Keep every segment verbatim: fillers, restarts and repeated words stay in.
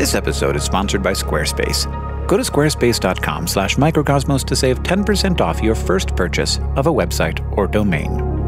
This episode is sponsored by Squarespace. Go to squarespace dot com slash microcosmos to save ten percent off your first purchase of a website or domain.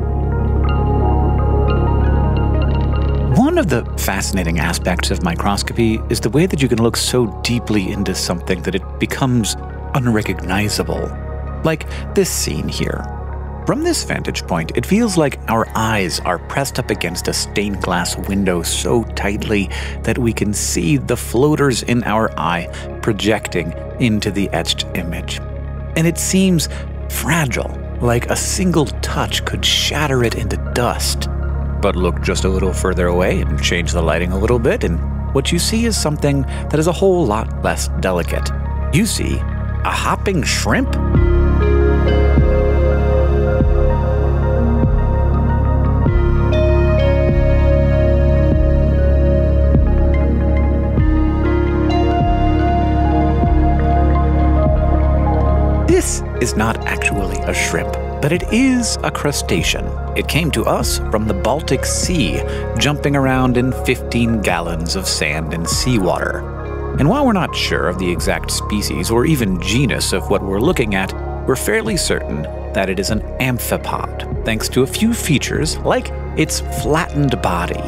One of the fascinating aspects of microscopy is the way that you can look so deeply into something that it becomes unrecognizable. Like this scene here. From this vantage point, it feels like our eyes are pressed up against a stained glass window so tightly that we can see the floaters in our eye projecting into the etched image. And it seems fragile, like a single touch could shatter it into dust. But look just a little further away and change the lighting a little bit, and what you see is something that is a whole lot less delicate. You see a hopping shrimp. This is not actually a shrimp, but it is a crustacean. It came to us from the Baltic Sea, jumping around in fifteen gallons of sand and seawater. And while we're not sure of the exact species or even genus of what we're looking at, we're fairly certain that it is an amphipod, thanks to a few features like its flattened body.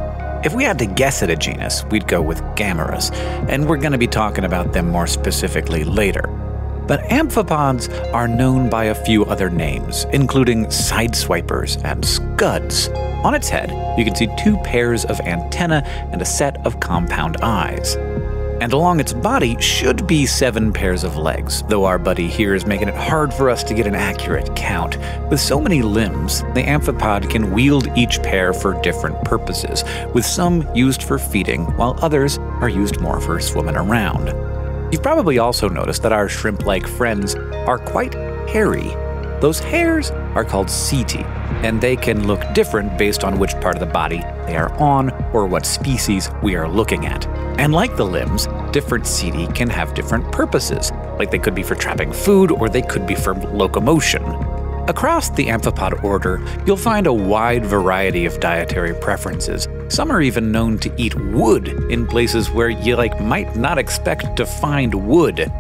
If we had to guess at a genus, we'd go with Gammarus, and we're going to be talking about them more specifically later. But amphipods are known by a few other names, including sideswipers and scuds. On its head, you can see two pairs of antennae and a set of compound eyes. And along its body should be seven pairs of legs, though our buddy here is making it hard for us to get an accurate count. With so many limbs, the amphipod can wield each pair for different purposes, with some used for feeding, while others are used more for swimming around. You've probably also noticed that our shrimp-like friends are quite hairy. Those hairs are called setae, and they can look different based on which part of the body they are on or what species we are looking at. And like the limbs, different setae can have different purposes, like they could be for trapping food or they could be for locomotion. Across the amphipod order, you'll find a wide variety of dietary preferences. Some are even known to eat wood in places where you like might not expect to find wood.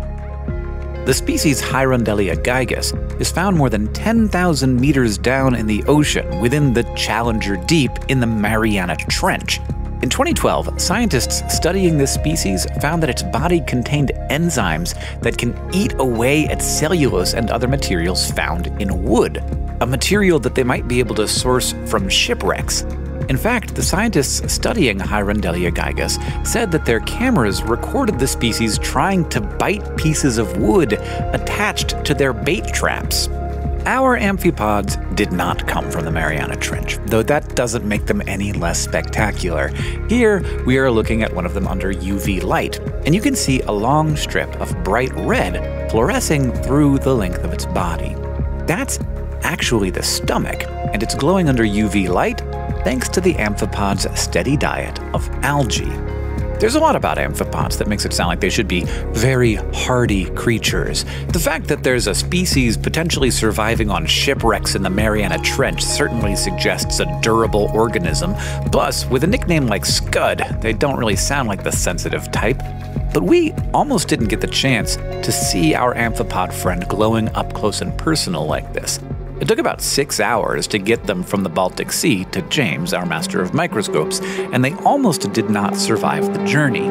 The species Hierondelia gigas is found more than ten thousand meters down in the ocean within the Challenger Deep in the Mariana Trench. In twenty twelve, scientists studying this species found that its body contained enzymes that can eat away at cellulose and other materials found in wood, a material that they might be able to source from shipwrecks. In fact, the scientists studying Hierondelia gigas said that their cameras recorded the species trying to bite pieces of wood attached to their bait traps. Our amphipods did not come from the Mariana Trench, though that doesn't make them any less spectacular. Here, we are looking at one of them under U V light, and you can see a long strip of bright red fluorescing through the length of its body. That's actually the stomach, and it's glowing under U V light thanks to the amphipod's steady diet of algae. There's a lot about amphipods that makes it sound like they should be very hardy creatures. The fact that there's a species potentially surviving on shipwrecks in the Mariana Trench certainly suggests a durable organism. Plus, with a nickname like Scud, they don't really sound like the sensitive type. But we almost didn't get the chance to see our amphipod friend glowing up close and personal like this. It took about six hours to get them from the Baltic Sea to James, our master of microscopes, and they almost did not survive the journey.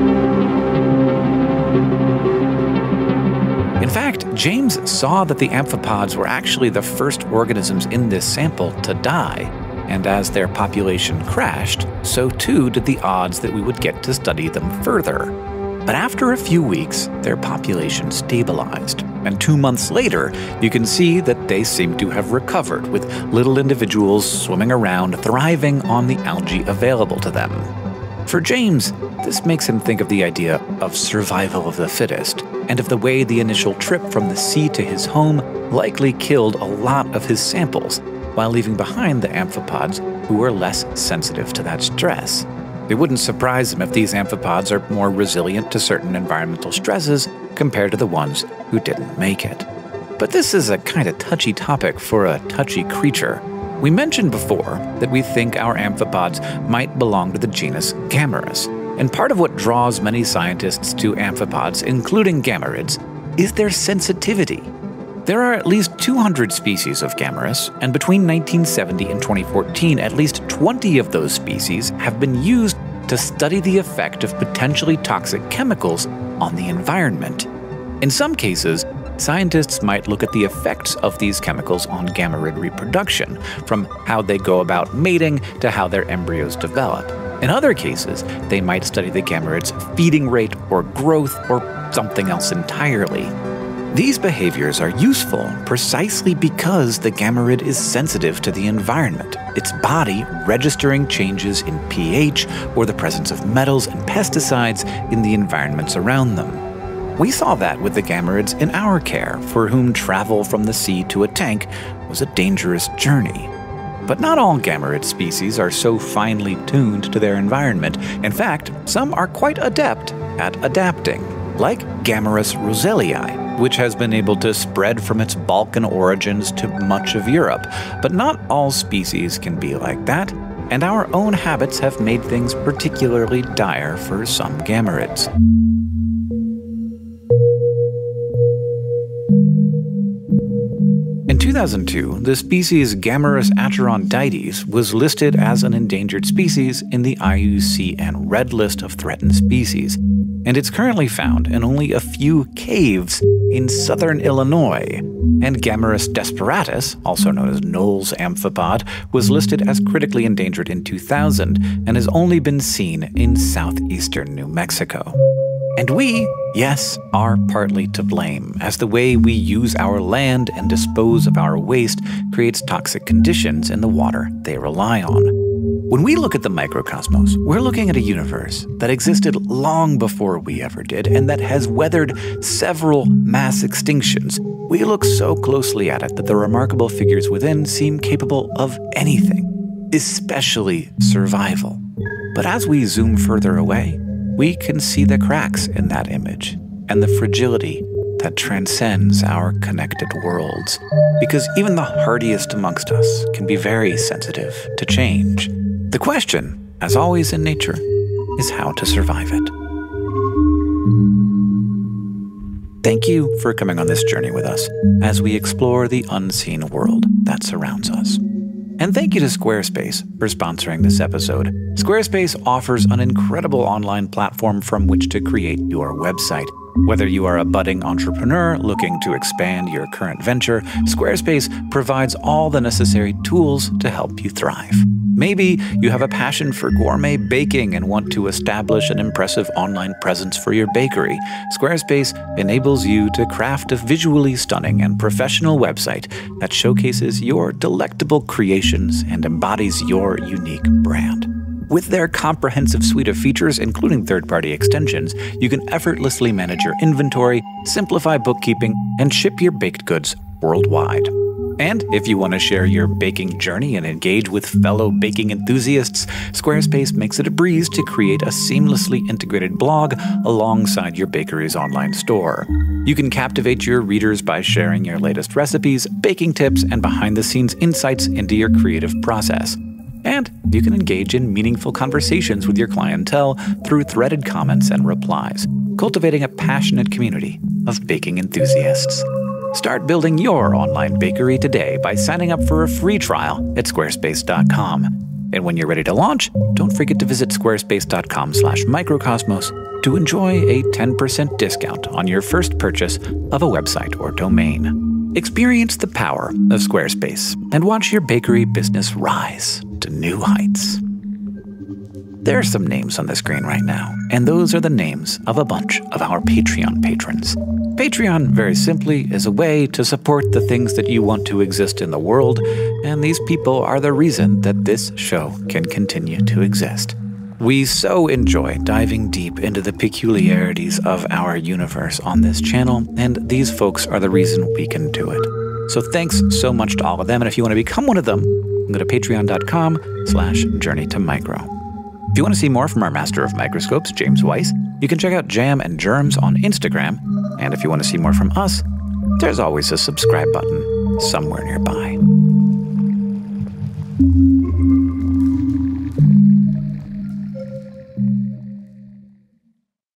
In fact, James saw that the amphipods were actually the first organisms in this sample to die, and as their population crashed, so too did the odds that we would get to study them further. But after a few weeks, their population stabilized, and two months later, you can see that they seem to have recovered, with little individuals swimming around, thriving on the algae available to them. For James, this makes him think of the idea of survival of the fittest, and of the way the initial trip from the sea to his home likely killed a lot of his samples, while leaving behind the amphipods who were less sensitive to that stress. It wouldn't surprise him if these amphipods are more resilient to certain environmental stresses compared to the ones who didn't make it. But this is a kind of touchy topic for a touchy creature. We mentioned before that we think our amphipods might belong to the genus Gammarus, And part of what draws many scientists to amphipods, including gammarids, is their sensitivity. There are at least two hundred species of Gammarus, and between nineteen seventy and twenty fourteen, at least twenty of those species have been used to study the effect of potentially toxic chemicals on the environment. In some cases, scientists might look at the effects of these chemicals on gammarid reproduction, from how they go about mating to how their embryos develop. In other cases, they might study the gammarid's feeding rate or growth or something else entirely. These behaviors are useful precisely because the gammarid is sensitive to the environment, its body registering changes in pH or the presence of metals and pesticides in the environments around them. We saw that with the gammarids in our care, for whom travel from the sea to a tank was a dangerous journey. But not all gammarid species are so finely tuned to their environment. In fact, some are quite adept at adapting, like Gammarus rosellii, which has been able to spread from its Balkan origins to much of Europe. But not all species can be like that, and our own habits have made things particularly dire for some gammarids. In two thousand two, the species Gammarus acherondites was listed as an endangered species in the I U C N Red List of Threatened Species, and it's currently found in only a few caves in southern Illinois. And Gammarus desperatus, also known as Knowles amphipod, was listed as critically endangered in two thousand and has only been seen in southeastern New Mexico. And we, yes, are partly to blame, as the way we use our land and dispose of our waste creates toxic conditions in the water they rely on. When we look at the microcosmos, we're looking at a universe that existed long before we ever did and that has weathered several mass extinctions. We look so closely at it that the remarkable figures within seem capable of anything, especially survival. But as we zoom further away, we can see the cracks in that image and the fragility that transcends our connected worlds, because even the hardiest amongst us can be very sensitive to change. The question, as always in nature, is how to survive it. Thank you for coming on this journey with us as we explore the unseen world that surrounds us. And thank you to Squarespace for sponsoring this episode. Squarespace offers an incredible online platform from which to create your website. Whether you are a budding entrepreneur looking to expand your current venture, Squarespace provides all the necessary tools to help you thrive. Maybe you have a passion for gourmet baking and want to establish an impressive online presence for your bakery. Squarespace enables you to craft a visually stunning and professional website that showcases your delectable creations and embodies your unique brand. With their comprehensive suite of features, including third-party extensions, you can effortlessly manage your inventory, simplify bookkeeping, and ship your baked goods worldwide. And if you want to share your baking journey and engage with fellow baking enthusiasts, Squarespace makes it a breeze to create a seamlessly integrated blog alongside your bakery's online store. You can captivate your readers by sharing your latest recipes, baking tips, and behind-the-scenes insights into your creative process. And you can engage in meaningful conversations with your clientele through threaded comments and replies, cultivating a passionate community of baking enthusiasts. Start building your online bakery today by signing up for a free trial at squarespace dot com. And when you're ready to launch, don't forget to visit squarespace dot com slash microcosmos to enjoy a ten percent discount on your first purchase of a website or domain. Experience the power of Squarespace and watch your bakery business rise to new heights. There are some names on the screen right now, and those are the names of a bunch of our Patreon patrons. Patreon, very simply, is a way to support the things that you want to exist in the world, and these people are the reason that this show can continue to exist. We so enjoy diving deep into the peculiarities of our universe on this channel, and these folks are the reason we can do it. So thanks so much to all of them, and if you want to become one of them, go to patreon dot com slash journey to micro. If you want to see more from our master of microscopes, James Weiss, you can check out Jam and Germs on Instagram, and if you want to see more from us, there's always a subscribe button somewhere nearby.